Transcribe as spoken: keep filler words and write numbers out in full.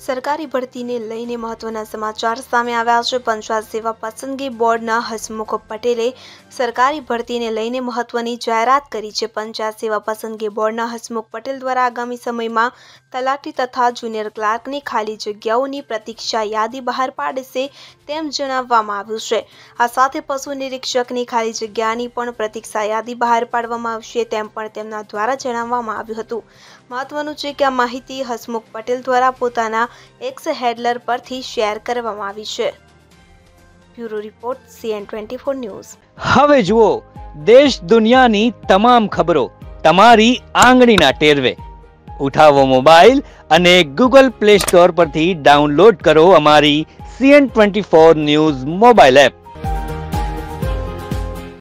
સરકારી ભરતીને લઈને મહત્વના સમાચાર સામે આવ્યા છે। પંચાયત સેવા પસંદગી બોર્ડના હસમુખ પટેલે સરકારી ભરતીને લઈને મહત્વની જાહેરાત કરી છે। પંચાયત સેવા પસંદગી બોર્ડના હસમુખ પટેલ દ્વારા આગામી સમયમાં તલાટી તથા જુનિયર ક્લાર્કની ખાલી જગ્યાઓની પ્રતીક્ષા યાદી બહાર પાડશે તેમ જણાવવામાં આવ્યું છે। આ સાથે પશુ નિરીક્ષકની ખાલી જગ્યાની પણ પ્રતીક્ષા યાદી બહાર પાડવામાં આવશે તેમ પણ તેમના દ્વારા જણાવવામાં આવ્યું હતું। મહત્વનું છે કે આ માહિતી હસમુખ પટેલ દ્વારા પોતાના એક્સ હેન્ડલર પરથી શેર કરવામાં આવી છે। Bureau report C N twenty four news. હવે જુઓ દેશ દુનિયાની તમામ ખબરો તમારી આંગળીના ટેરવે। ઉઠાવો મોબાઈલ અને ગૂગલ પ્લે સ્ટોર પરથી ડાઉનલોડ કરો અમારી C N twenty four news mobile app.